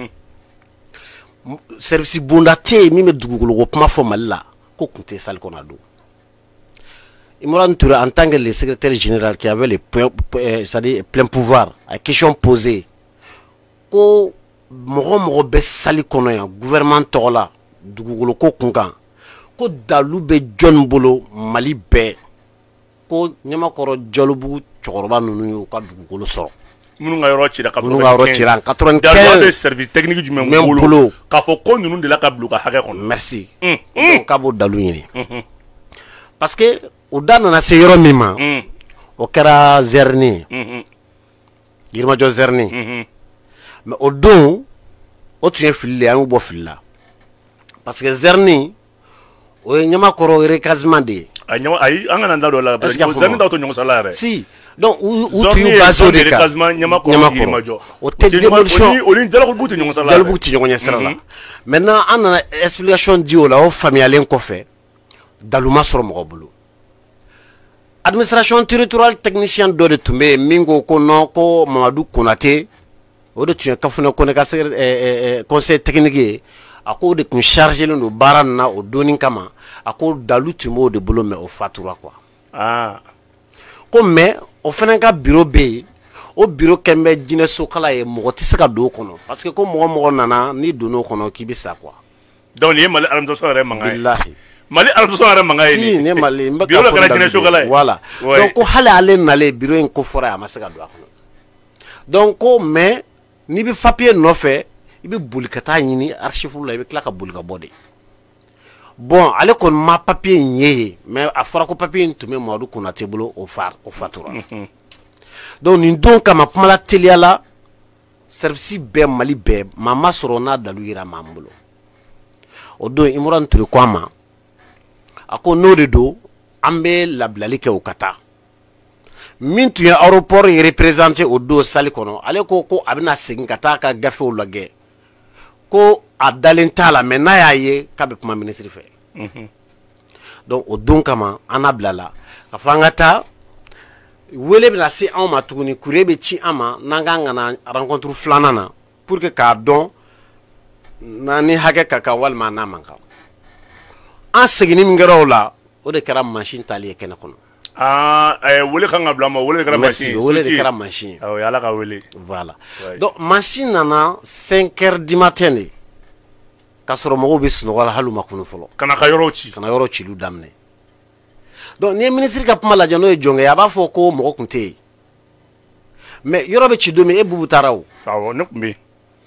Service bondate mi me dugukolo ko kuma fo Mali la ko kunte sali kono do. Imoran Touré en tant que le secrétaire général qui avait les c'est-à-dire plein pouvoir à question posée ko mogo mogo be sali kono ya gouvernement tola dugukolo ko kunkan ko dalu be John Bolo Mali be ko Nyamakoro Jolobu chokoroba nunu yo ka dugukolo soro munu nga yoro chira ka munu nga yoro chira quatre-vingt-quinze dalu be service technique du même bolo ka fo ko nunu de la ka bluka hage kono merci donc ka bo dalu yini parce que o dana na se yoro mima o kera Zerni Yirma Jo Zerni mais au don o tien filé an bo filla parce que Zerni o Nyamakoro recasement de ay ay an ngana ndado la Zerni daw to nyongo salare si donc où tu es basé de recasement Nyamakoro Yirma Jo o te démolition o ni dala ko buti nyongo salare dala buti nyongo nyesra la maintenant an na explication di o la o familialen ko fe daluma soro mo bolo administration territoriale technicien do de tumbe mingo ko non ko Mamadou Konaté o de tien kafuna ko ne ka conseil technique ako de kun charger le no baranna o doni kama ako dalu tumo de bolo me o fatura quoi ah ko mais o fana ka bureau be o bureau kembe jine so kala e mo ti ka do kono parce que ko mo mo nana ni dono kono ki bi sa quoi donc ni mali alam to so re manga billahi mali alam to so re manga si ne mali mba bureau kala jine so kala voilà donc ko hala ale na le bureau en ko fora ya masaka do kono donc ko mais ni bi papier no fait ibe bulkata nyini archive la ibe klaka bulka body bon ale kon ma papier nyé mais a fora ko papier ntume Mamadou Konaté bolo o far o fatura donc ni donc kama pamala teliala service be Mali be mama sorona dalu ira mambulo o do Imoran Touré kwama ako no de do ambe la blalike o kata min tu aéroport représenté au do sali kono ale ko ko abina segin kata ka gafe o lage ko a dalenta la mena ya ye ka be kuma ministre fait donc o don kama ana blala ka fangata wele bla si en ma tuguni kurebe ci ama nanga ngana rencontre flanana pour que ka don nani hage kaka walma na manka an segini ngero la o de kara machine tali kene kono ah eh wele kanga blama wele kara machine wele de kara machine ah yala ka wele voilà donc machine nana cinq heures du matin kasoro mo be sino wala halu makunu folo kana ka yoro ci kana yoro ci lu damne donc ni ministre ka pama la jano e jonge ya ba fo ko mo kunte mais yoro be ci domi e bubu taraw awo ne kumbe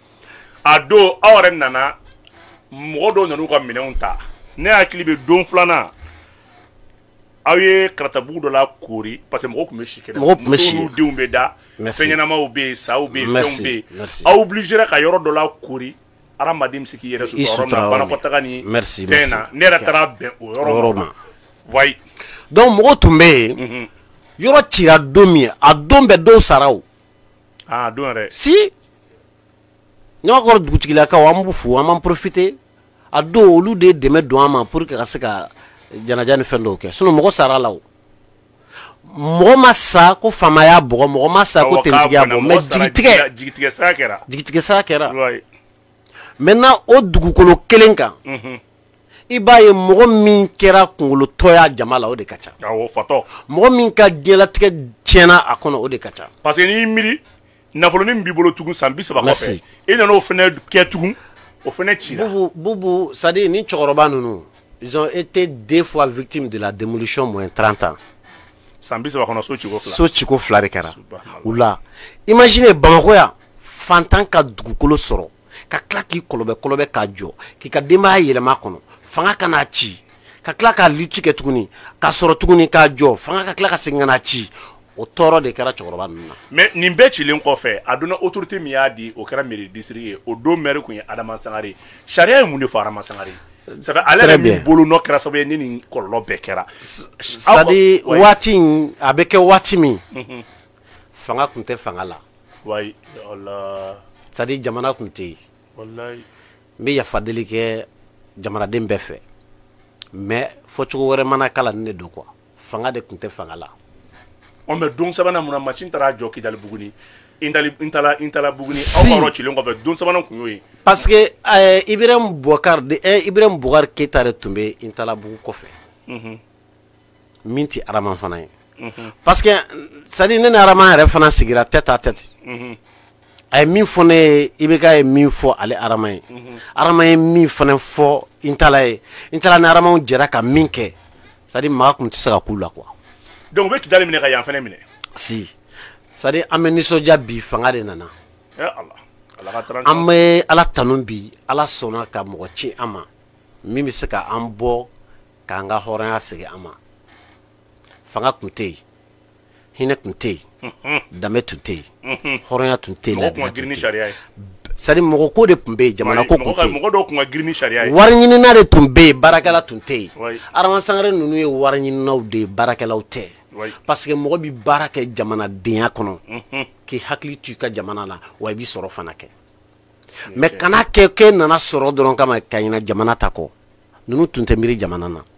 ado awre nana mo do nanu ka minenta ne akili be don flana awe krata budo la kori parce que mo ko me shike mo ko me shike di umbe da fenyana ma obe sa obe fembe a obligera ka yoro do la kori aramadim siki yere su torona bana potagani merci tena ne ratara be o yoro ma vai donc mo tumbe yoro tira domi a dombe do sarao ah don re si Nyamakoro dugutila ka wa mbufu wa man profiter a do olu de deme do ama pour que ka se ka janajani fendo ke sino mo sara lawo mo massa ko famaya bo mo massa ko tentiga bo mais jigitike jigitike sakera jigitike sakera ouais maintenant o dugukolo kelenka mhm ibaye mo min kera kungolo toya jamala o de kacha awo fato mo min ka dilatike tiena akono o de kacha parce que ni miri nafolo ni mbibolo tugun sambi saba ko fe e nano fene ke tugun o fene tira bubu bubu sadi ni chokoroba nunu ils ont été deux fois victimes de la démolition moins trente ans sambi saba kono so chiko fla so chiko fla de kara oula imaginez Bamako ya fantan ka dugukolo soro ka klaki kolobe kolobe ka jo ki ka demba yelema kono fanga kana ci ka klaka litu ke tuguni ka soro tuguni ka jo fanga ka klaka singana ci o toro de kara chokoroba nuna mais nimbe chilin ko fe aduna autorité mi adi o kara mairie district o do maire ko Adama Sangare sharia mu ne fara Sangare ça fait aller mi bolo no kara so be ni ko lo be kara sadi wati abeke wati mi fanga kunte fanga la way Allah sadi jamana kunte wallahi mi ya fadeli ke jamana dembe fe mais fo cogo wɛrɛ mana kala ne do quoi fanga de kun tɛ fanga la on me don sabana mun machine tara jɔ Kidali Buguni intali intala intala Buguni aw baro cilen kɔfɛ don sabana kun yo parce que euh, Ibrahim Boubacar de eh, Ibrahim Boubacar Keita de tumbe intala bugu kɔfɛ mhm minti araman fana ye mhm parce que ça dit ne araman yɛrɛ fana sigira tête à tête mhm ay min fone Ibeka ye min fɔ ale araman ye araman ye min fana fɔ intala ye intala na araman jɛra ka min kɛ ça dit maa kun tɛ se ka k'u la quoi donc be Kidali minɛ ka yan fana minɛ si ça dit an bɛ nisɔndiya bi fanga de nana eh Allah Allah ka trente an bɛ ala tanu bi ala sɔnna ka mɔgɔ ci an ma min bɛ se ka an bɔ k'an ka hɔrɔnya segin an ma fanga kun tɛ yen hinɛ kun tɛ yen danbe tun tɛ yen hɔrɔnya tun tɛ yen mɔgɔ kun ka girin ni sariya ye c'est à dire mɔgɔ ko de tun bɛ yen jamana ko kun tɛ yen mɔgɔ dɔw kun ka girin ni sariya ye wari ɲinina de tun bɛ yen baarakɛla tun tɛ yen Adama Sangare ninnu ye wari ɲininaw de ye baarakɛlaw tɛ parce que mɔgɔ bɛ baara kɛ jamanadenya kɔnɔ k'i hakili to i ka jamana la wa i b'i sɔrɔ fana kɛ mais kana kɛ k'e nana sɔrɔ dɔrɔn kama ka ɲina jamana ta kɔ ninnu tun tɛ miiri jamana na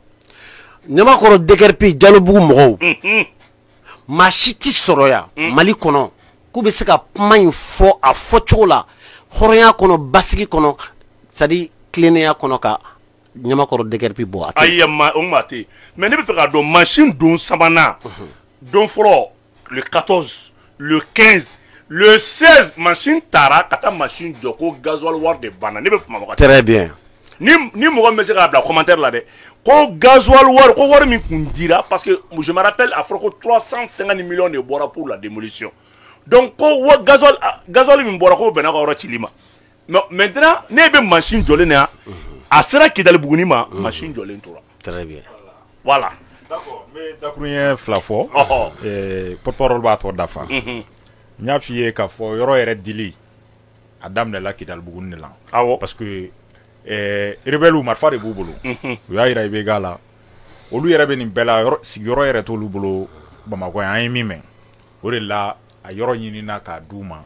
Ɲamakɔrɔ D K R P Jalobugu mɔgɔw maa si tɛ sɔrɔ yan Mali kɔnɔ k'u bɛ se ka kuma in fɔ a fɔcogo la hɔrɔnya kɔnɔ basigi kɔnɔ c'est à dire tilennenya kɔnɔ ka Ɲamakɔrɔ D K R P bɔ a tɛ ayi ma o ma tɛ mais ne bɛ fɛ ka dɔn machine don sabanan don fɔlɔ le quatorze le quinze le seize machine taara ka taa machine jɔ ko gasoil wari de banna ne bɛ fama wagati très bien ni ni mɔgɔ min bɛ se k'a bila commentaire la dɛ ko gasoil wari ko wari min kun dira parce que je me rappelle a fɔra ko trois cent cinquante millions de bɔra pour la démolition donc ko gasoil gasoil min bɔra ko bɛnna ka yɔrɔ cili ma mais maintenant ne bɛ machine jɔlen na a sera Kidali Buguni ma machine jɔlen tora très bien voilà d'accord mais dakurun fila fɔ euh porte-parole b'a tɔ dafa n y'a f'i ye k'a fɔ yɔrɔ yɛrɛ dili a daminɛla Kidali Buguni de la awɔ parce que euh rebelle marifa de b'u bolo u y'a yira Ibeka la olu yɛrɛ bɛ nin bɛɛ la yɔrɔ sigiyɔrɔ yɛrɛ t'olu bolo Bamakɔ yan an ye min mɛn o de la a yɔrɔ ɲinina k'a d'u ma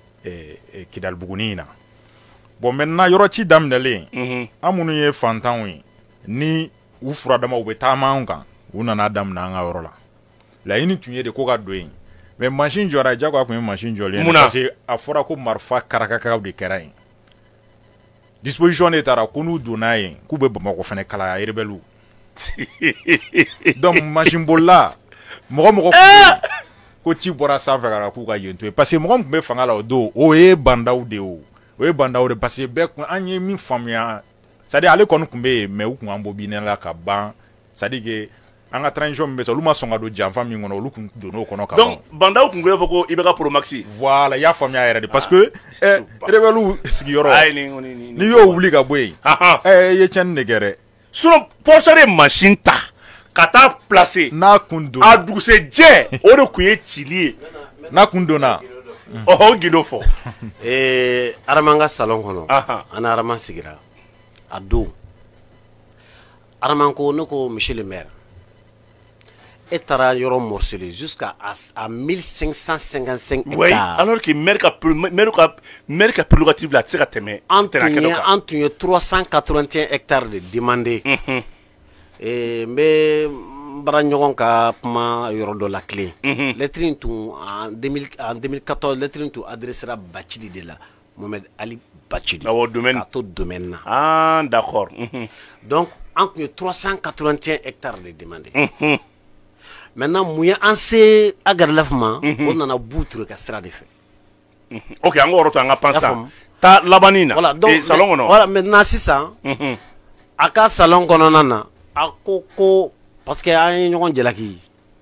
euh Kidali Buguni in na bon maintenant yɔrɔ ci daminɛlen an minnu ye fantanw ye ni u furadama u bɛ taama anw kan u nana daminɛ an ka yɔrɔ la laɲini tun ye de ko ka don yen mais machine jɔra jago a tun ye machine jɔlen ye parce que a fɔra ko marifa karakakaw de kɛra yen disposition de taara ko n'u donna yen k'u bɛ Bamakɔ fɛnɛ kalaya rebelle donc machine bolila mɔgɔ mɔgɔ ko ci bɔra sanfɛ ka na k'u ka yen to yen parce que mɔgɔ min tun bɛ fanga la o don o ye bandaw de ye o o ye bandaw de parce que bɛɛ kun an ye min faamuya c'est à dire ale kɔni tun bɛ yen mais u kun an bɔ binɛ la ka ban c'est à dire que an ka transition min bɛ sɔn olu ma sɔn ka don janfa min kɔnɔ olu kun donn'o kɔnɔ ka ban donc bandaw kun k'e fɔ ko Ibeka Pro Maxi voilà i y'a faamuya yɛrɛ de parce que ɛ rebelle sigiyɔrɔ n'i y'o wuli ka bɔ yen ɛ i ye tiɲɛni de kɛ dɛ sinon Porsche de machine ta ka taa placer n'a kun donna a dugusɛjɛ o de kun ye cili ye n'a kun donna ɔhɔ gido fɔ eh Araman ka salon kɔnɔ an Araman sigira a don Araman ko ne ko monsieur le maire et taara yɔrɔ morcelé jusqu'à à mille cinq cent cinquante-cinq hectares. Oui, alors que maire ka maire ka maire ka prérogative la tɛ se ka tɛmɛ an tun ye an tun ye trois cent quatre-vingt-un hectares de demandé eh n bɛ n bara ɲɔgɔn ka kuma yɔrɔ dɔ la clé lettre in tun en deux mille quatorze lettre in tun adressera Bacili de la Mohamed Ali Bacili awɔ domaine ka to domaine na ah d'accord donc an tun ye trois cent quatre-vingt-un hectares de demandé maintenant mun ye an se Agadlef ma o nana Bouture ka sira de fɛ ok an ka yɔrɔ to an ka pan sisan taa labanni na voilà donc salon kɔnɔ voilà maintenant sisan a ka salon kɔnɔna na a ko ko parce que an ye ɲɔgɔn jalaki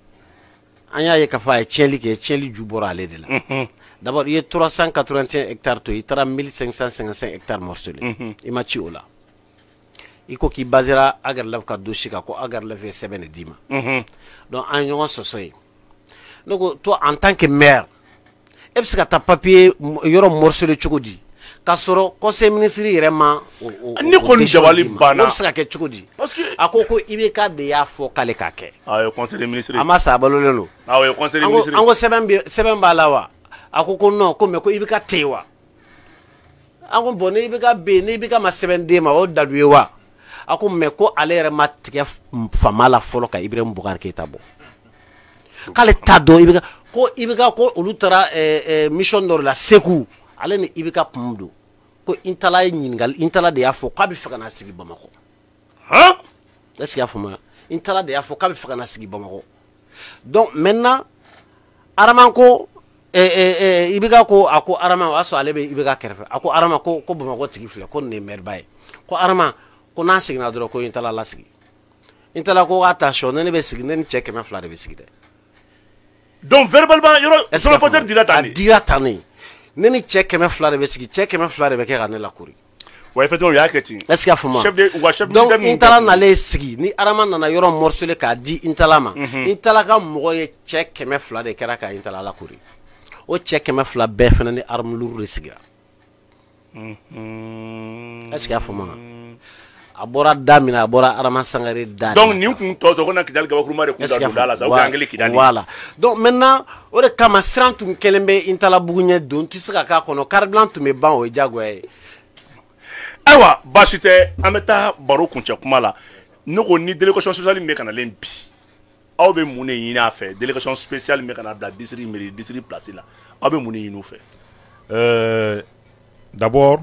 an y'a ye k'a fɔ a ye tiɲɛli kɛ tiɲɛli ju bɔra ale de la d'abord i ye trois cent quatre-vingt-un hectares to i taara mille cinq cent cinquante-cinq hectares morcelé i ma ci o la i ko k'i basera Agadlef ka dossier kan ko Agadlef ye sɛbɛn de d'i ma donc an ye ɲɔgɔn sɔsɔ ye ne ko toi en tant que maire e bɛ se ka taa papier yɔrɔ morcelé cogo di k'a sɔrɔ conseil ministre yɛrɛ ma ni kɔni dabali banna o bɛ se ka kɛ cogo di a ko ko Ibeka de y'a fɔ k'ale k'a kɛ a ye conseil des ministres a ma sa a balolen don a ye conseil des ministres an ko sɛbɛn bɛ sɛbɛn b'a la wa a ko ko non ko mais ko Ibeka tɛ yen wa an ko bon ni Ibeka bɛ yen ni Ibeka ma sɛbɛn d'e ma o dalu ye wa a ko mais ko ale yɛrɛ ma tigɛ fama la fɔlɔ ka Ibrahim Boubacar Keita bɔ k'ale t'a dɔn I B K ko I B K ko olu taara mission dɔ la Segu ale ni I B K kun don ko Intala ye ɲininkali Intala de y'a fɔ k'a bɛ fɛ ka na sigi Bamakɔ hein est-ce qu'il y a fama Intala de y'a fɔ k'a bɛ fɛ ka na sigi Bamakɔ donc maintenant Arama ko I B K ko a ko Arama o y'a sɔrɔ ale bɛ I B K kɛrɛfɛ a ko Arama ko ko Bamakɔ tigi filɛ ko nin ye maire ba ye ko Arama ko n'a seginna dɔrɔn ko Intala lasigi Intala ko attention ne bɛ sigi ne ni cɛ kɛmɛ fila de bɛ sigi dɛ donc verbalement yɔrɔ son reporter dira tan a dira tan ne ne ni cɛ kɛmɛ fila de bɛ sigi cɛ kɛmɛ fila de bɛ kɛ ka ne lakori wa effectivement y'a kɛ ten est-ce qu'il y a fama chef de wa chef de donc Intala nalen sigi ni Arama nana yɔrɔ morcelé k'a di Intala ma Intala ka mɔgɔ ye cɛ kɛmɛ fila de kɛra ka Intala lakori o cɛ kɛmɛ fila bɛɛ fana ni arme lourde de sigira est-ce qu'il y a fama a bɔra da min a bɔra Arama Sangare da donc nin kun tɔ tɔ ko na Kidali Gabakuruma de kun da don da la sa ou bien angele Kidali voilà donc maintenant o de kama siran tun kelen bɛ Intala bugu ɲɛ don tɛ se ka k'a kɔnɔ carburant tun bɛ ban o ye diyagoya ye ayiwa baasi tɛ an bɛ taa baro kuncɛ kuma la ne ko ni délégation spéciale min bɛ ka nalen bi aw bɛ mun de ɲini a fɛ délégation spéciale min bɛ ka na bila district mairie district place la aw bɛ mun de ɲini u fɛ euh, d'abord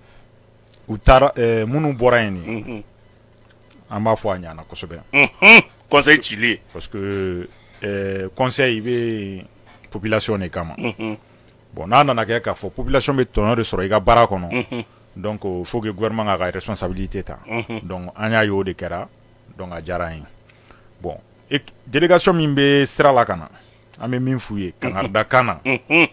u taara euh, minnu bɔra yen nin an b'a fɔ a ɲana kosɛbɛ conseil cilen parce que euh, conseil bɛ population de kama bon n'a nana kɛ k'a fɔ population bɛ tɔnɔ de sɔrɔ i ka baara kɔnɔ donc il faut que le gouvernement ait la responsabilité ta donc an y'a ye o de kɛra donc a diyara an ye bon délégation min bɛ sira la ka na an bɛ min f'u ye Kangarida kan na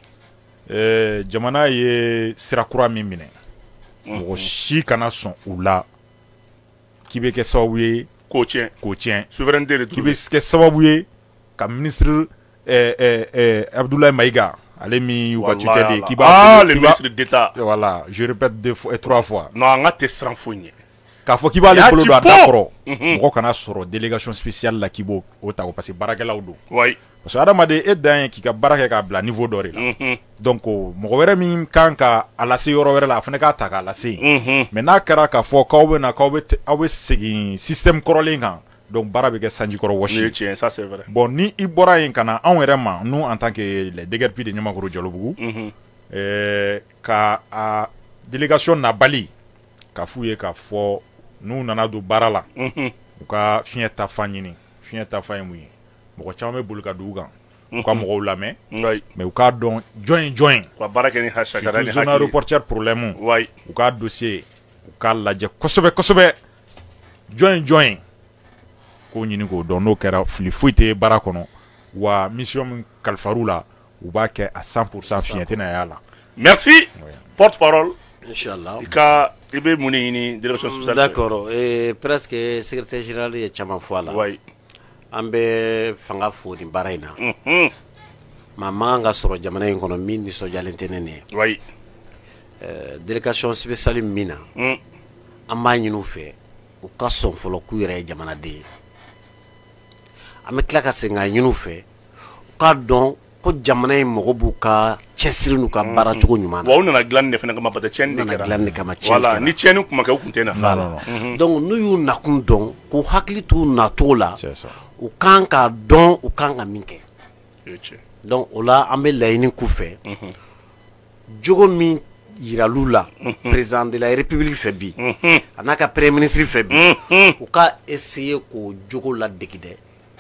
euh, jamana ye sira kura min minɛ mɔgɔ si kana sɔn u la k'i bɛ kɛ sababu ye k'o tiɲɛ k'o tiɲɛ souveraineté de k'i bɛ kɛ sababu ye ka ministre euh, euh, euh, Abdoulaye Maïga ale min y'u ka tutelle ye k'i b'a ah le ministre d'État voilà je répète deux fois trois fois non an ka tɛ siran foyi ɲɛ k'a fɔ k'i b'ale bolo don a da kɔrɔ mɔgɔ kana sɔrɔ délégation spéciale la k'i b'o o ta parce que baarakɛlaw don oui parce que adamaden e dan ye k'i ka baara kɛ k'a bila niveau dɔ de la donc mɔgɔ wɛrɛ min kan ka a lase yɔrɔ wɛrɛ la a fana k'a ta k'a lase mais n'a kɛra k'a fɔ k'aw bɛ na k'aw bɛ aw bɛ segin système kɔrɔlen kan donc baara bɛ kɛ sanji kɔrɔ wɔsi tiɲɛ ça c'est vrai bon ni i bɔra yen ka na anw yɛrɛ ma nous en tant que les D G R P de Ɲamakoro Dialogubugu euh, ka a délégation nabali ka f'u ye k'a fɔ n'u nana don baara la u ka fiɲɛ ta fan ɲini fiɲɛ ta fan ye mun ye mɔgɔ caman bɛ boli ka dugu kan u ka mɔgɔw lamɛn mais u k'a dɔn jɔn ye jɔn ye u ka baara kɛ ni hasakara ni hakili zone aéroportière problème u k'a dossier u k'a lajɛ kosɛbɛ kosɛbɛ jɔn ye jɔn ye k'o ɲini k'o dɔn n'o kɛra fili foyi tɛ baara kɔnɔ wa mission min kalifar'u la u b'a kɛ à cent pour cent fiɲɛ tɛna y'a la merci porte parole inchallah i ka i bɛ mun de ɲini délégation spéciale d'accord et presque secrétaire général ye caman fɔ a la oui an bɛ fanga fo nin baara in na maa man kan ka sɔrɔ jamana in kɔnɔ min nisɔndiyalen tɛ ne ye oui délégation spéciale min na an b'a ɲini u fɛ u ka sɔn fɔlɔ k'u yɛrɛ ye jamanaden ye an bɛ tila ka segin k'a ɲini u fɛ u k'a dɔn ko jamana in mɔgɔ b'u ka cɛsiri n'u ka baara cogo ɲuman na wa u nana dilanni de fana kama parce que tiɲɛni de kɛra nana dilanni de kama tiɲɛni voilà kɛra ni tiɲɛni kun ma kɛ u kun tɛ na voilà donc n'u y'u nakun dɔn k'u hakili t'u nacogo la c'est ça u kan k'a dɔn u kan ka min kɛ o ye tiɲɛ donc o la an bɛ laɲini k'u fɛ jogo min yiral'u la président de la république fɛ bi a n'a ka premier ministre fɛ bi u ka essayer k'o jogo ladegi dɛ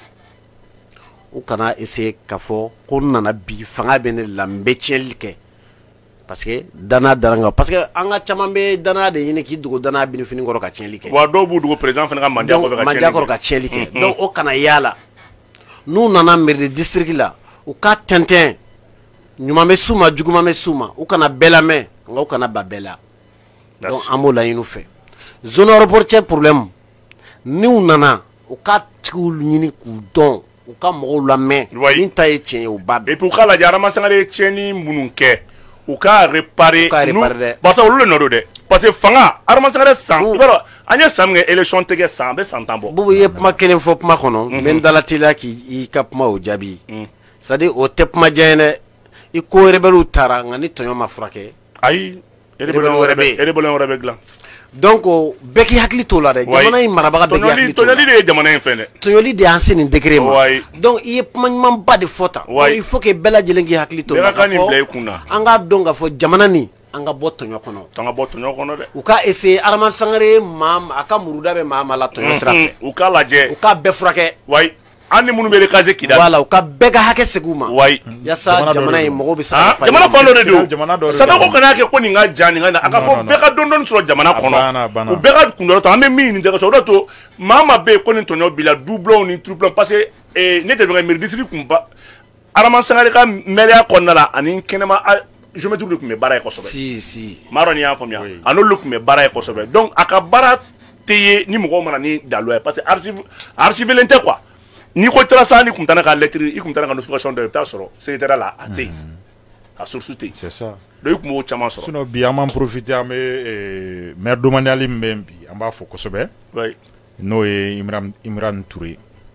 u kana essayer k'a fɔ ko n nana bi fanga bɛ ne la n bɛ tiɲɛli kɛ parce que dana dara n kan parce que an ka caman bɛ dana de ɲini k'i dogo dana binifini kɔrɔ ka tiɲɛli kɛ wa dɔw b'u dogo président fana ka mandiya kɔfɛ ka tiɲɛli kɛ mandiya kɔrɔ ka tiɲɛli kɛ donc o kana yaala n'u nana mairie de district la u ka tɛntɛn ɲuman bɛ s'u ma juguman bɛ s'u ma u kana bɛɛ lamɛn nka u kana ba bɛɛ la donc an b'o laɲini u fɛ zone aéroportière problème n'u nana u ka tigiw ɲini k'u dɔn u ka mɔgɔw lamɛn min ta ye tiɲɛ ye u b'a dɔn et puis u k'a lajɛ Adama Sangare ye tiɲɛni minnu kɛ u k'a réparer u k'a réparer dɛ parce que olu de nɔ don dɛ parce que fanga Adama Sangare san i b'a dɔn an ye san min kɛ élection tɛ kɛ san an bɛ san tan bɔ Bubu ye kuma kelen fɔ kuma kɔnɔ n bɛ n dala teliya k'i ka kuma o jaabi c'est à dire o tɛ kuma diya ye dɛ i ko rebelle taara nka ni tɔɲɔ ma furakɛ ayi rebelle wɛrɛ bɛ rebelle wɛrɛ bɛ dilan donc bɛɛ k'i hakili t'o la dɛ jamana in marabaga bɛɛ k'i hakili t'o la tɔɲɔli de ye jamana in fɛn dɛ tɔɲɔli de y'an se nin degré ma donc i ye kuma ɲumanba de fɔ tan il faut que bɛɛ lajɛlen k'i hakili t'o la bɛɛ ka nin bila i kun na an k'a dɔn k'a fɔ jamana nin an ka bɔ tɔɲɔ kɔnɔ an ka bɔ tɔɲɔ kɔnɔ dɛ u ka essayer Adama Sangare maa a ka muruda bɛ maa maa la tɔɲɔ sira fɛ u k'a lajɛ u k'a bɛɛ furakɛ wayi an ni minnu bɛ recasé Kidali voilà u ka bɛɛ ka hakɛ segin u ma wayi yasa jamana in mɔgɔw bɛ se ka jamana fan dɔ de don sadako kana kɛ ko nin ka jan nin ka na a ka fɔ bɛɛ ka dɔn dɔɔni sɔrɔ jamana kɔnɔ u bɛɛ ka kundɔrɔ ta an bɛ min ɲini tɛ ka sɔrɔ o de to maa maa bɛ yen ko nin tɔɲɔ b'i la doublon ni triplon parce que ne tɛ bɛn ka mairie district kun ba Adama Sangare ka maire kɔnɔna la ani kɛnɛma géométre de tun bɛ baara ye kosɛbɛ si si maa dɔ nin y'a faamuya a n'olu tun bɛ baara ye kosɛbɛ donc a ka baara tɛ ye ni mɔgɔw mana ni dalo ye parce que archive archivelen tɛ quoi n'i ko taara sa ni kun tɛ ka lettre i kun tɛ ka notification dɔ i bɛ taa sɔrɔ secrétaire la a tɛ yen a source tɛ yen c'est ça donc i kun b'o caman sɔrɔ sinon bi an b'an profiter an bɛ maire domaniale min bɛ yen bi an b'a fɔ kosɛbɛ n'o ye Imran Imran Touré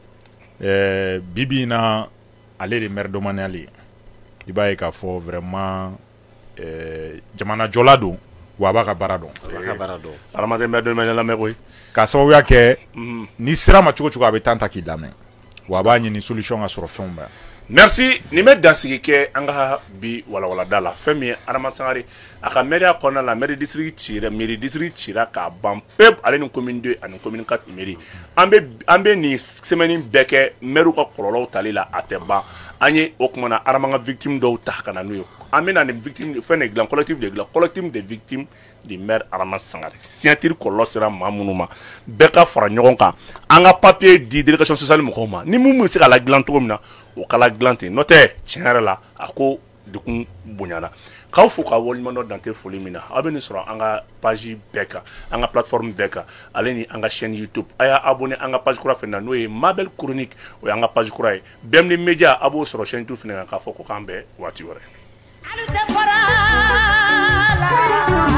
bi bi in na ale de maire domaniale ye i b'a ye k'a fɔ vraiment jamana jɔla don wa a b'a ka baara dɔn a b'a ka baara dɔn adamaden maire domaniale lamɛn koyi k'a sababuya kɛ ni sera ma cogo cogo a bɛ temps ta k'i lamɛn wa a b'a ɲini solution ka sɔrɔ fɛnw bɛɛ merci nin bɛ dansigi kɛ an ka bi walawalada la fɛn min ye Adama Sangare a ka mairie kɔnɔna la mairie district cira mairie district cira k'a ban pewu ale ni commune deux ani commune quatre mairie an bɛ an bɛ nin semaine bɛɛ kɛ maire ka kɔlɔlɔw tali la a tɛ ban an ye o kumana Adama ka victime dɔw ta ka na n'u ye an bɛ na nin victime fɛn de dilan collectif de dilan collectif des victimes du maire Adama Sangare signature kɔlɔlɔ sera maa minnu ma bɛɛ ka fara ɲɔgɔn kan an ka papier di délégation sociale mɔgɔw ma ni mun bɛ se ka la dilan cogo min na o kala dilan ten n'o tɛ tiɲɛ yɛrɛ la a ko dekun bonyana k'aw fo k'aw waleɲuman dɔn dan tɛ foli min na aw bɛ nin sɔrɔ an ka page bɛɛ kan an ka plateforme bɛɛ kan ale ni an ka chaîne YouTube a y'a abonné an ka page kura fɛnɛ na n'o ye Mabel Chronique o y'an ka page kura ye B M D Media a b'o sɔrɔ chaîne YouTube fɛnɛ kan k'a fɔ ko k'an bɛɛ waati wɛrɛ.